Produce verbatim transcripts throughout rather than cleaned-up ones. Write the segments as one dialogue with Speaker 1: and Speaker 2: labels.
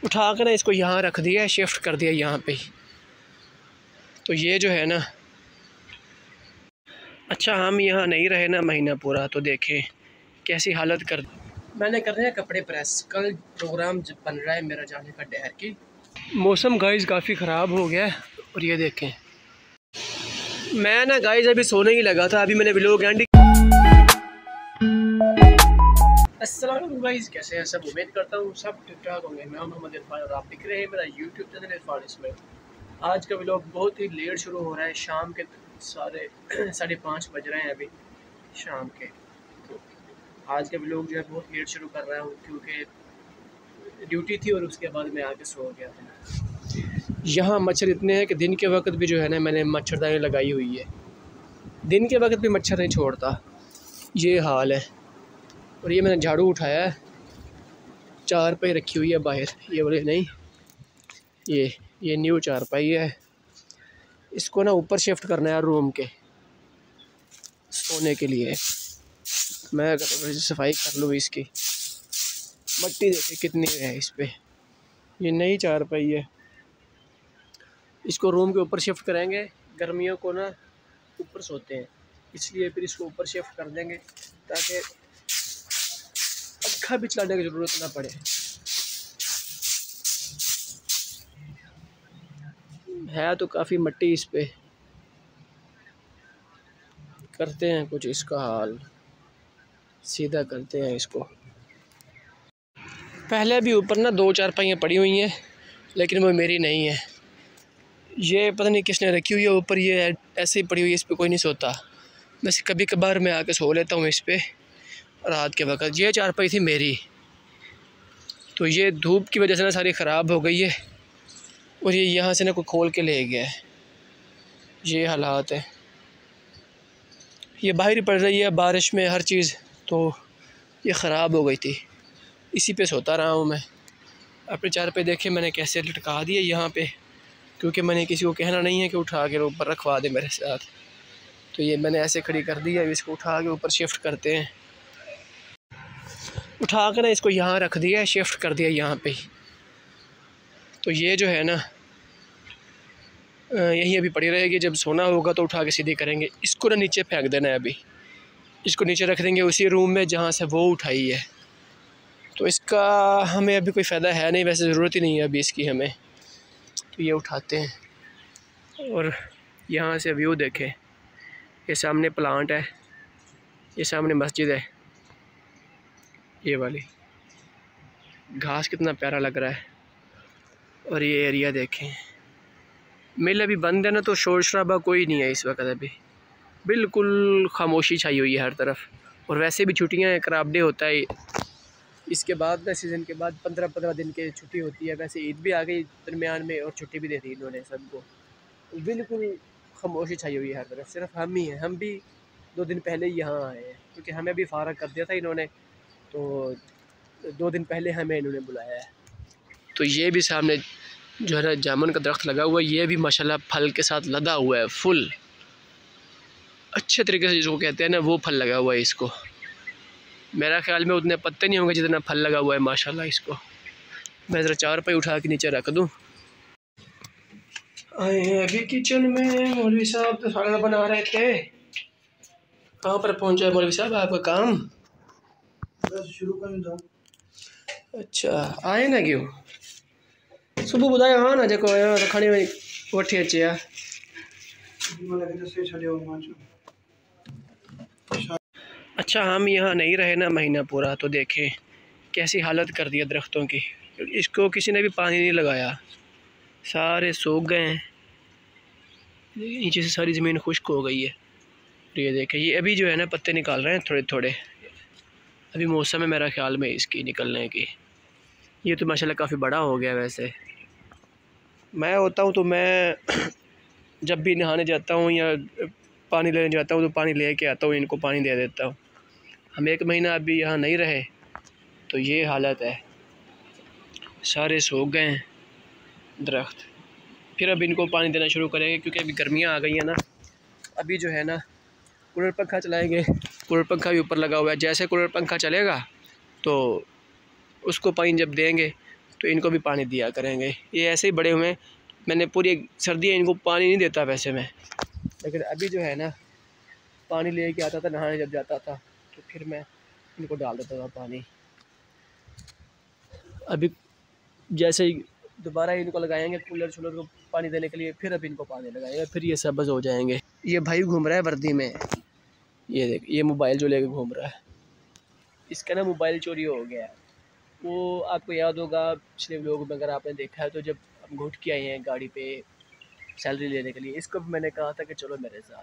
Speaker 1: उठा कर ना इसको यहाँ रख दिया, शिफ्ट कर दिया यहाँ पे। तो ये जो है ना, अच्छा हम यहाँ नहीं रहे ना महीना पूरा, तो देखें कैसी हालत कर। मैंने कर रहे हैं कपड़े प्रेस, कल प्रोग्राम बन रहा है मेरा जाने का डहर की। मौसम गाइस काफ़ी ख़राब हो गया है और ये देखें, मैं ना गाइस अभी सोने ही लगा था, अभी मैंने व्लॉग एंड। अस्सलाम वालेकुम गाइस, कैसे हैं सब? उम्मीद करता हूँ सब ठीक ठाक होंगे। मैं मोहम्मद इरफान और आप दिख रहे हैं मेरा यूट्यूब चैनल इरफान इसमें। आज का व्लॉग बहुत ही लेट शुरू हो रहा है, शाम के साढ़े साढ़े पाँच बज रहे हैं अभी शाम के। तो आज का व्लॉग जो है बहुत लेट शुरू कर रहा हूँ क्योंकि ड्यूटी थी और उसके बाद मैं आके सो गया था। यहाँ मच्छर इतने हैं कि दिन के वक्त भी जो है ना मैंने मच्छरदानी लगाई हुई है, दिन के वक्त भी मच्छर नहीं छोड़ता, ये हाल है। और ये मैंने झाड़ू उठाया है, चारपाई रखी हुई है बाहर, ये बोले नहीं, ये ये न्यू चारपाई है, इसको ना ऊपर शिफ्ट करना है रूम के सोने के लिए। मैं सफाई कर लूँ इसकी, मट्टी देखे कितनी है इस पे। ये नई चारपाई है, इसको रूम के ऊपर शिफ्ट करेंगे। गर्मियों को ना ऊपर सोते हैं, इसलिए फिर इसको ऊपर शिफ्ट कर देंगे ताकि पंखा भी चलाने की ज़रूरत ना पड़े। है तो काफ़ी मट्टी इस पे, करते हैं कुछ इसका हाल, सीधा करते हैं इसको। पहले भी ऊपर ना दो चार पाइयाँ पड़ी हुई हैं लेकिन वो मेरी नहीं है, ये पता नहीं किसने रखी हुई है ऊपर, ये ऐसे ही पड़ी हुई है, इस पर कोई नहीं सोता। वैसे कभी कभार मैं आके सो लेता हूँ इस पर रात के वक्त। ये चारपाई थी मेरी, तो ये धूप की वजह से ना सारी ख़राब हो गई है और ये यहाँ से ना कोई खोल के ले गया है, ये हालात है। ये बाहर ही पड़ रही है बारिश में हर चीज़, तो ये ख़राब हो गई थी, इसी पे सोता रहा हूँ मैं। अपने चारपाई देखे मैंने कैसे लटका दिए यहाँ पे, क्योंकि मैंने किसी को कहना नहीं है कि उठा के ऊपर रखवा दे मेरे साथ, तो ये मैंने ऐसे खड़ी कर दी है। इसको उठा के ऊपर शिफ्ट करते हैं, उठा कर ना इसको यहाँ रख दिया, शिफ्ट कर दिया यहाँ पे। तो ये जो है ना यहीं अभी पड़ी रहेगी, जब सोना होगा तो उठा के सीधी करेंगे। इसको ना नीचे फेंक देना है, अभी इसको नीचे रख देंगे उसी रूम में जहाँ से वो उठाई है। तो इसका हमें अभी कोई फ़ायदा है नहीं, वैसे ज़रूरत ही नहीं है अभी इसकी हमें। तो ये उठाते हैं और यहाँ से व्यू देखें, ये सामने प्लांट है, ये सामने मस्जिद है, ये वाली घास कितना प्यारा लग रहा है। और ये एरिया देखें, मिल अभी बंद है ना, तो शोर शराबा कोई नहीं है इस वक्त, अभी बिल्कुल खामोशी छाई हुई है हर तरफ। और वैसे भी छुट्टियां हैं, क्राफ्ट डे होता है इसके बाद ना, सीज़न के बाद पंद्रह पंद्रह दिन की छुट्टी होती है। वैसे ईद भी आ गई दरमियान में और छुट्टी भी दे दी इन्होंने सबको, बिल्कुल खामोशी छाई हुई है हर तरफ। सिर्फ हम ही हैं, हम भी दो दिन पहले ही यहाँ आए हैं क्योंकि हमें भी फारग कर दिया था इन्होंने, तो दो दिन पहले हमें इन्होंने बुलाया है। तो ये भी सामने जो है ना जामुन का दरख्त लगा हुआ है, ये भी माशाल्लाह फल के साथ लदा हुआ है, फुल अच्छे तरीके से जिसको कहते हैं ना वो फल लगा हुआ है इसको। मेरा ख्याल में उतने पत्ते नहीं होंगे जितना फल लगा हुआ है माशाल्लाह इसको। मैं ज़रा चारपाई उठा के नीचे रख दूँ। आए हैं अभी किचन में, मौलवी साहब तो खाना बना रहे थे। कहाँ पर पहुँचा है मौलवी साहब आपका काम?
Speaker 2: बस शुरू कर दो।
Speaker 1: अच्छा आए ना क्यों सुबह बुधायो हाँ ना जेको तो खणी वठी अचे यार। अच्छा हम यहाँ नहीं रहे ना महीना पूरा, तो देखें कैसी हालत कर दी है दरख्तों की। इसको किसी ने भी पानी नहीं लगाया, सारे सूख गए हैं, नीचे से सारी ज़मीन खुश्क हो गई है। ये देखें, ये अभी जो है ना पत्ते निकाल रहे हैं थोड़े थोड़े, अभी मौसम है मेरा ख्याल में इसकी निकलने की। ये तो माशाल्लाह काफ़ी बड़ा हो गया। वैसे मैं होता हूँ तो मैं जब भी नहाने जाता हूँ या पानी लेने जाता हूँ तो पानी ले के आता हूँ, इनको पानी दे देता हूँ। हम एक महीना अभी यहाँ नहीं रहे तो ये हालत है, सारे सूख गए हैं दरख्त। फिर अब इनको पानी देना शुरू करेंगे क्योंकि अभी गर्मियाँ आ गई हैं ना। अभी जो है ना कूलर पंखा चलाएंगे, कूलर पंखा भी ऊपर लगा हुआ है। जैसे कूलर पंखा चलेगा तो उसको पानी जब देंगे तो इनको भी पानी दिया करेंगे। ये ऐसे ही बड़े हुए हैं, मैंने पूरी सर्दियाँ इनको पानी नहीं देता वैसे मैं, लेकिन अभी जो है ना पानी ले के आता था नहाने जब जाता था तो फिर मैं इनको डाल देता था पानी। अभी जैसे ही दोबारा इनको लगाएंगे कूलर शूलर को पानी देने के लिए, फिर अभी इनको पानी लगाएंगे, फिर ये सब्ज़ हो जाएंगे। ये भाई घूम रहा है वर्दी में, ये देख, ये मोबाइल जो लेके घूम रहा है, इसका ना मोबाइल चोरी हो गया है। वो आपको याद होगा पिछले व्लॉग में अगर आपने देखा है तो जब हम घुट के आए हैं गाड़ी पे सैलरी लेने के लिए, इसको भी मैंने कहा था कि चलो मेरे साथ,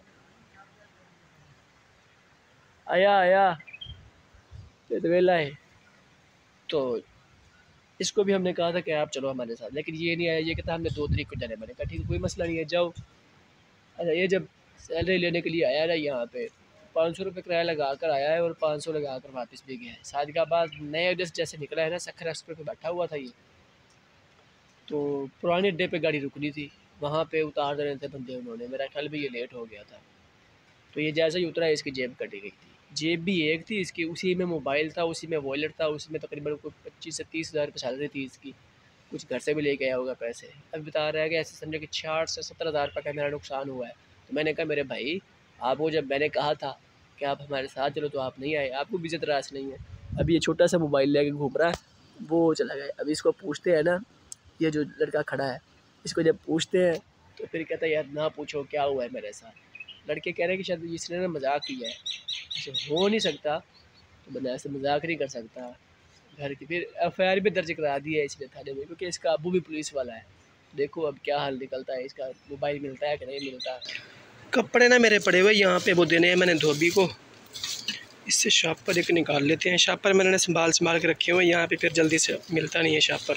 Speaker 1: आया आया तो वेला है, तो इसको भी हमने कहा था कि आप चलो हमारे साथ, लेकिन ये नहीं आया। ये कहता हमने दो तरीक को जाने, मैंने कहा ठीक है कोई मसला नहीं है जाओ। अच्छा ये जब सैलरी लेने के लिए आया ना यहाँ पे पाँच सौ रुपये किराया लगा कर आया है और पाँच सौ लगा कर वापस भी गया है। सादिकाबाद नए अड्डे से जैसे निकला है ना सखर एक्सप्रेस पे बैठा हुआ था ये, तो पुराने अड्डे पे गाड़ी रुकनी थी, वहाँ पे उतार देने थे बंदे उन्होंने, मेरा ख्याल भी ये लेट हो गया था। तो ये जैसे ही उतरा इसकी जेब कटी गई थी, जेब भी एक थी इसकी, उसी में मोबाइल था, उसी में वॉलेट था, उसी में तकरीबन कोई पच्चीस से तीस हज़ार रुपये सैलरी थी इसकी, कुछ घर से भी लेके आया होगा पैसे। अब बता रहा है कि ऐसे समझो कि छियाठ से सत्तर हज़ार रुपये का मेरा नुकसान हुआ है। तो मैंने कहा मेरे भाई आपको जब मैंने कहा था कि आप हमारे साथ चलो तो आप नहीं आए, आपको भी इज्जत रास नहीं है। अभी ये छोटा सा मोबाइल लेके घूम रहा है, वो चला गया। अभी इसको पूछते हैं ना, ये जो लड़का खड़ा है इसको जब पूछते हैं तो फिर कहता है यार ना पूछो क्या हुआ है मेरे साथ। लड़के कह रहे हैं कि शायद इसने ना मजाक किया है, ऐसे हो नहीं सकता, तो बंदा ऐसे मजाक नहीं कर सकता घर की। फिर एफ आई आर भी दर्ज करा दी है इसने थाने में, क्योंकि इसका अबू भी पुलिस वाला है। देखो अब क्या हाल निकलता है, इसका मोबाइल मिलता है कि नहीं मिलता। कपड़े ना मेरे पड़े हुए यहाँ पे वो देने हैं मैंने धोबी को, इससे शापर एक निकाल लेते हैं। शापर मैंने संभाल संभाल के रखे हुए हैं यहाँ पे, फिर जल्दी से मिलता नहीं है शापर।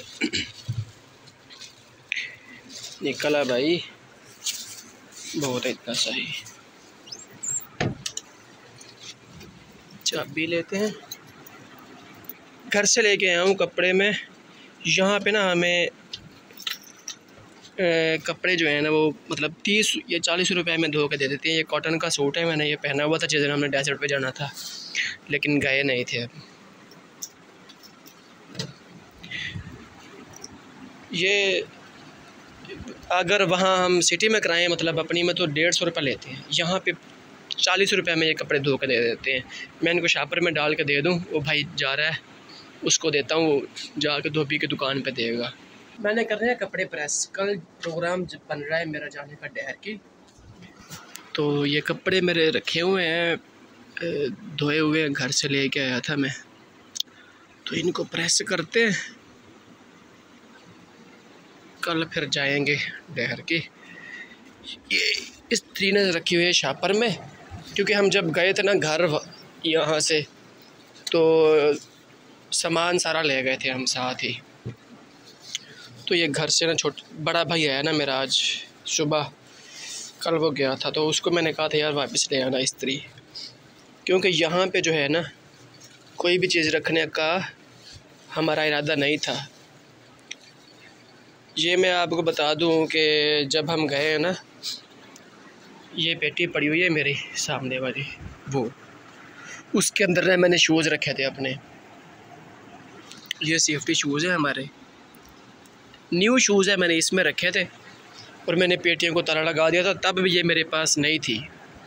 Speaker 1: निकला भाई बहुत है इतना सही। चाबी लेते हैं, घर से लेके आया हूँ कपड़े में। यहाँ पे ना हमें ए, कपड़े जो है ना वो मतलब तीस या चालीस रुपए में धो के दे देते हैं। ये कॉटन का सूट है, मैंने ये पहना हुआ था जिस दिन हमने डेजर्ट पे जाना था, लेकिन गए नहीं थे। अब ये अगर वहाँ हम सिटी में कराएं मतलब अपनी में तो डेढ़ सौ रुपये लेते हैं, यहाँ पे चालीस रुपये में ये कपड़े धो के दे देते हैं। मैं इनको शापर में डाल के दे दूँ, वो भाई जा रहा है उसको देता हूँ, वो जाके धोबी की दुकान पे देगा। मैंने कर रहे हैं कपड़े प्रेस, कल प्रोग्राम बन रहा है मेरा जाने का डहर की, तो ये कपड़े मेरे रखे हुए हैं धोए हुए, घर से लेके आया था मैं, तो इनको प्रेस करते हैं, कल फिर जाएंगे डहर की। ये इस्त्री ने रखी हुई है शापर में, क्योंकि हम जब गए थे ना घर यहाँ से तो सामान सारा ले गए थे हम साथ ही। तो ये घर से ना छोट बड़ा भाई आया ना मेरा आज सुबह, कल वो गया था तो उसको मैंने कहा था यार वापस ले आना इस्त्री, क्योंकि यहाँ पे जो है ना कोई भी चीज़ रखने का हमारा इरादा नहीं था। ये मैं आपको बता दूं कि जब हम गए हैं ना, ये पेटी पड़ी हुई है मेरे सामने वाली, वो उसके अंदर ना मैंने शूज़ रखे थे अपने, ये सेफ्टी शूज़ है हमारे, न्यू शूज़ है, मैंने इसमें रखे थे और मैंने पेटियों को ताला लगा दिया था, तब भी ये मेरे पास नहीं थी।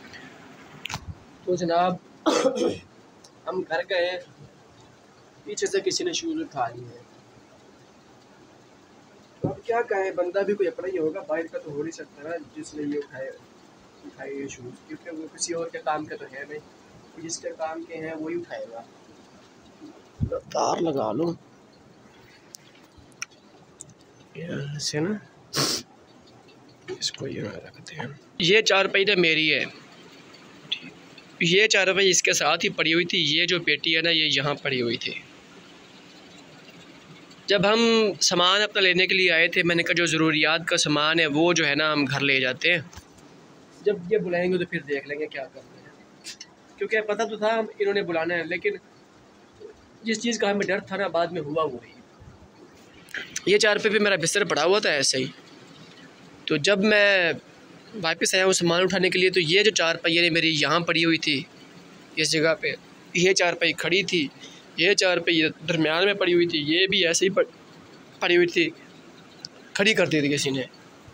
Speaker 1: तो जनाब हम घर गए, पीछे से किसी ने शूज़ उठा लिए हैं। तो अब क्या कहें, बंदा भी कोई अपना ही होगा, बाहर का तो हो नहीं सकता ना जिसने ये उठाए उठाए ये शूज़, क्योंकि वो किसी और के काम के तो है नहीं, जिसके काम के हैं वही उठाएगा। तार लगा लूँ ऐसे ना, इसको यहाँ रखते हैं। ये चारपाई तो मेरी है, ये चारपाई इसके साथ ही पड़ी हुई थी। ये जो पेटी है ना ये यहाँ पड़ी हुई थी। जब हम सामान अपना लेने के लिए आए थे, मैंने कहा जो ज़रूरियात का सामान है वो जो है ना हम घर ले जाते हैं, जब ये बुलाएंगे तो फिर देख लेंगे क्या करते हैं, क्योंकि पता तो था हम इन्होंने बुलाना है, लेकिन जिस चीज़ का हमें डर था ना बाद में हुआ वही। ये चारपाई पे मेरा बिस्तर पड़ा हुआ था ऐसे ही, तो जब मैं वापस आया हूँ सामान उठाने के लिए तो ये जो चारपाई है मेरी यहाँ पड़ी हुई थी इस जगह पे, ये चारपाई खड़ी थी, ये चारपाई दरमियान में पड़ी हुई थी, ये भी ऐसे ही पड़ी हुई थी, खड़ी कर दी थी किसी ने।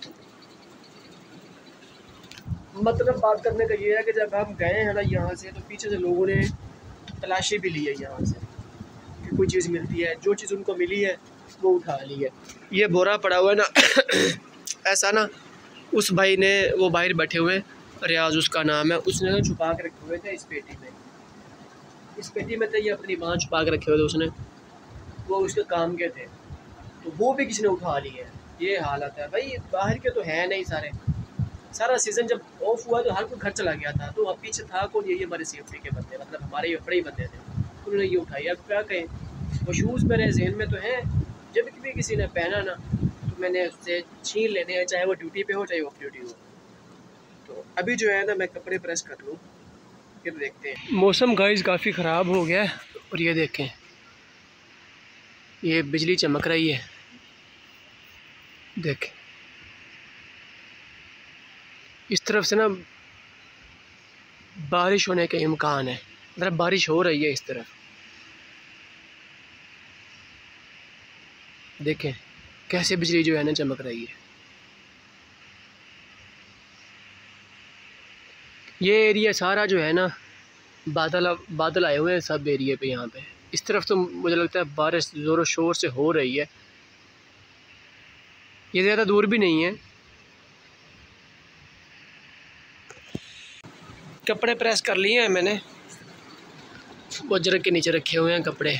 Speaker 1: मतलब बात करने का ये है कि जब हम गए हैं ना यहाँ से, तो पीछे से लोगों ने तलाशी भी ली है यहाँ से कि कोई चीज़ मिलती है। जो चीज़ उनको मिली है वो उठा ली है। ये बोरा पड़ा हुआ है ना ऐसा ना, उस भाई ने, वो बाहर बैठे हुए, रियाज उसका नाम है, उसने ना छुपा के रखे हुए थे इस पेटी में। इस पेटी में थे ये, अपनी माँ छुपा के रखे हुए थे उसने, वो उसके काम के थे, तो वो भी किसी ने उठा ली है। ये हालत है भाई, बाहर के तो है नहीं सारे। सारा सीज़न जब ऑफ हुआ तो हर कोई घर चला गया था, तो अब पीछे था कौन? ये हमारे सेफ्टी के बंदे, मतलब हमारे ये अपने ही बंदे थे, उन्होंने ये उठाई। अब क्या कहें, वो शूज़ मेरे जहन में तो हैं, जब भी किसी ने पहना ना तो मैंने उससे छीन लेने हैं, चाहे वो ड्यूटी पे हो चाहे ऑफ ड्यूटी हो। तो अभी जो है ना मैं कपड़े प्रेस कर लूँ, फिर देखते हैं। मौसम गाइस काफ़ी ख़राब हो गया है, और ये देखें ये बिजली चमक रही है, देखें इस तरफ से ना बारिश होने के इम्कान है, मतलब बारिश हो रही है इस तरफ। देखें कैसे बिजली जो है ना चमक रही है। ये एरिया सारा जो है ना बादल बादल आए हुए हैं सब एरिया पे। यहाँ पे इस तरफ तो मुझे लगता है बारिश ज़ोरों शोर से हो रही है। ये ज़्यादा दूर भी नहीं है। कपड़े प्रेस कर लिए हैं मैंने, वो जरक के नीचे रखे हुए हैं कपड़े,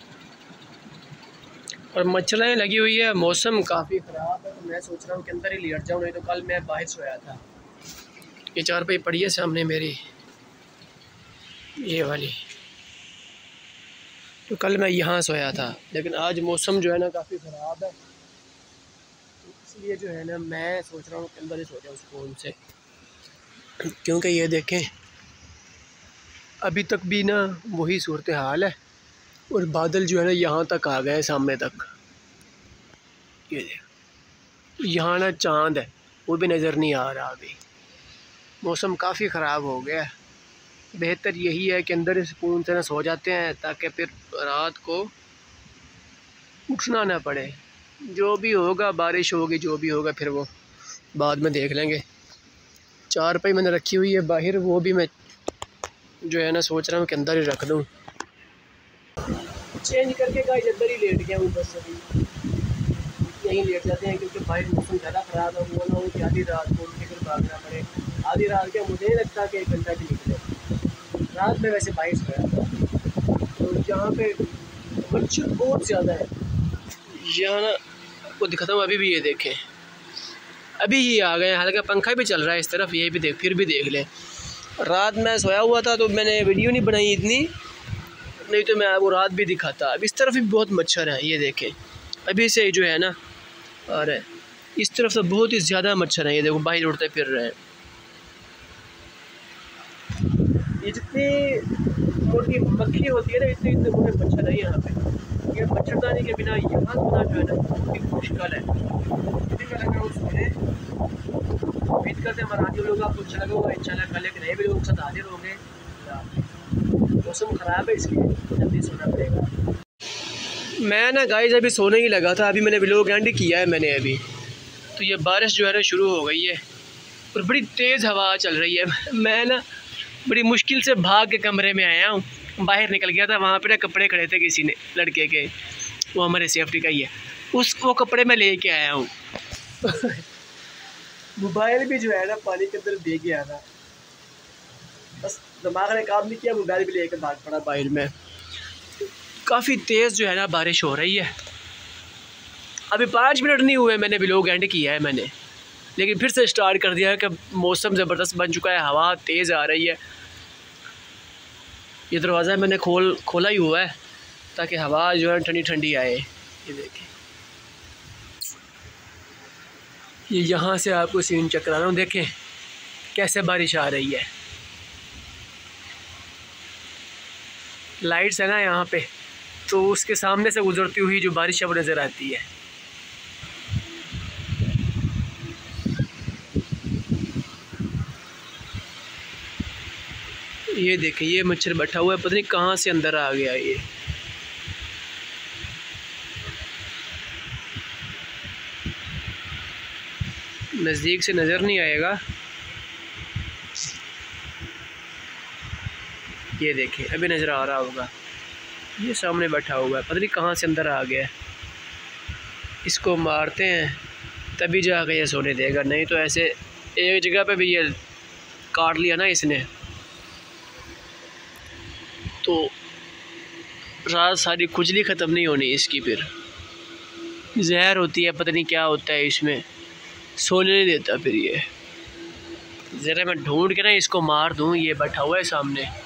Speaker 1: और मच्छरें लगी हुई है। मौसम काफ़ी ख़राब है, तो मैं सोच रहा हूँ कि अंदर ही लेट जाऊँ, नहीं तो कल मैं बाहर सोया था। ये चारपाई पड़ी है सामने मेरी, ये वाली, तो कल मैं यहाँ सोया था, लेकिन आज मौसम जो है ना काफ़ी ख़राब है, तो इसलिए जो है ना मैं सोच रहा हूँ कि अंदर ही सो जाऊँ सुकून से। क्योंकि ये देखें अभी तक भी ना वही सूरत हाल है, और बादल जो है ना यहाँ तक आ गए, सामने तक। ये देख यहाँ ना चांद है, वो भी नज़र नहीं आ रहा अभी। मौसम काफ़ी ख़राब हो गया है। बेहतर यही है कि अंदर ही सुकून से ना सो जाते हैं, ताकि फिर रात को उठना ना पड़े। जो भी होगा, बारिश होगी जो भी होगा, फिर वो बाद में देख लेंगे। चारपाई मैंने रखी हुई है बाहर, वो भी मैं जो है ना सोच रहा हूँ कि अंदर ही रख दूँ। चेंज करके गाइस अंदर ही लेट गया हूँ, बस अभी यहीं लेट जाते हैं, क्योंकि बाहर मौसम ज़्यादा ख़राब है। वो ना हो कि आधी रात को उठ के फिर भागना पड़े। आधी रात क्या, मुझे नहीं लगता कि एक घंटा भी निकले। रात में वैसे बारिश गया था, तो यहाँ पे मच्छर बहुत ज़्यादा है। यहाँ ना आपको दिखाता हूँ, अभी भी ये देखें, अभी ये आ गए। हालांकि पंखा भी चल रहा है इस तरफ, ये भी देख, फिर भी देख लें। रात में सोया हुआ था तो मैंने वीडियो नहीं बनाई इतनी, नहीं तो मैं आपको रात भी दिखाता। अब इस तरफ भी बहुत मच्छर हैं, ये देखें अभी से जो है ना, और इस तरफ से बहुत ही ज़्यादा मच्छर हैं। ये देखो बाहर उड़ते फिर रहे हैं। ये जितनी मोटी मक्खी होती है ना, इतने इतने मोटे मच्छर है यहाँ पे। ये मच्छरदानी के बिना यहाँ सोना जो है ना बहुत ही मुश्किल है। इसी में लगा सोने, उम्मीद करते हैं हमारा लोग आपको अच्छा लगा होगा। इंशाल्लाह कल एक नए वीडियो के साथ हाजिर होंगे। मौसम ख़राब है इसलिए जल्दी सोना पड़ेगा। मैं ना गाइस अभी सोने ही लगा था, अभी मैंने व्लॉग एंड किया है मैंने अभी। तो ये बारिश जो है ना शुरू हो गई है, और बड़ी तेज़ हवा चल रही है। मैं ना बड़ी मुश्किल से भाग के कमरे में आया हूँ, बाहर निकल गया था। वहाँ पे ना कपड़े खड़े थे किसी ने, लड़के के, वो हमारे सेफ्टी का ही है, उस वो कपड़े मैं ले के आया हूँ। मोबाइल भी जो है ना पानी के अंदर दे गया था, बस दिमाग ने काम नहीं किया, मोबाइल भी लेकर भाग पड़ा बाहर में। काफ़ी तेज़ जो है ना बारिश हो रही है। अभी पाँच मिनट नहीं हुए मैंने व्लॉग एंड किया है मैंने, लेकिन फिर से स्टार्ट कर दिया है कि मौसम ज़बरदस्त बन चुका है, हवा तेज़ आ रही है। ये दरवाज़ा मैंने खोल खोला ही हुआ है ताकि हवा जो है ठंडी ठंडी आए। ये देखिए, ये यहाँ से आपको सीन चेक करा रहा हूँ, देखें कैसे बारिश आ रही है। लाइट्स है ना यहाँ पे, तो उसके सामने से गुजरती हुई जो बारिश है वो नज़र आती है। ये देखें, ये मच्छर बैठा हुआ है, पता नहीं कहाँ से अंदर आ गया ये। नज़दीक से नज़र नहीं आएगा। ये देखें, अभी नज़र आ रहा होगा, ये सामने बैठा हुआ है, पता नहीं कहाँ से अंदर आ गया। इसको मारते हैं तभी जाके ये सोने देगा, नहीं तो ऐसे एक जगह पे भी ये काट लिया ना इसने तो रात सारी खुजली ख़त्म नहीं होनी इसकी। फिर जहर होती है, पता नहीं क्या होता है इसमें, सोने नहीं देता फिर ये। ज़रा मैं ढूंढ के ना इसको मार दूँ। ये बैठा हुआ है सामने।